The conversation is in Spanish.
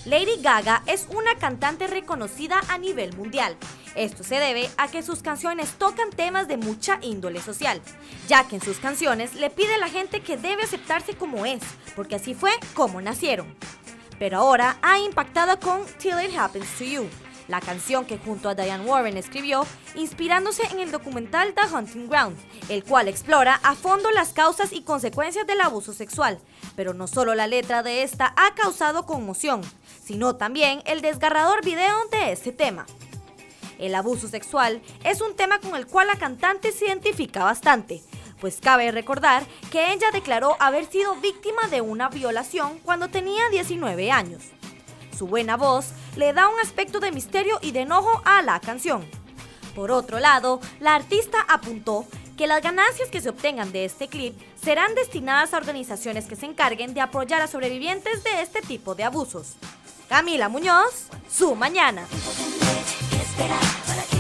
Lady Gaga es una cantante reconocida a nivel mundial. Esto se debe a que sus canciones tocan temas de mucha índole social, ya que en sus canciones le pide a la gente que debe aceptarse como es, porque así fue como nacieron. Pero ahora ha impactado con Till It Happens to You, la canción que junto a Diane Warren escribió, inspirándose en el documental The Hunting Ground, el cual explora a fondo las causas y consecuencias del abuso sexual. Pero no solo la letra de esta ha causado conmoción, sino también el desgarrador video de este tema. El abuso sexual es un tema con el cual la cantante se identifica bastante, pues cabe recordar que ella declaró haber sido víctima de una violación cuando tenía 19 años. Su buena voz le da un aspecto de misterio y de enojo a la canción. Por otro lado, la artista apuntó que las ganancias que se obtengan de este clip serán destinadas a organizaciones que se encarguen de apoyar a sobrevivientes de este tipo de abusos. Camila Muñoz, Su Mañana. Esperar para que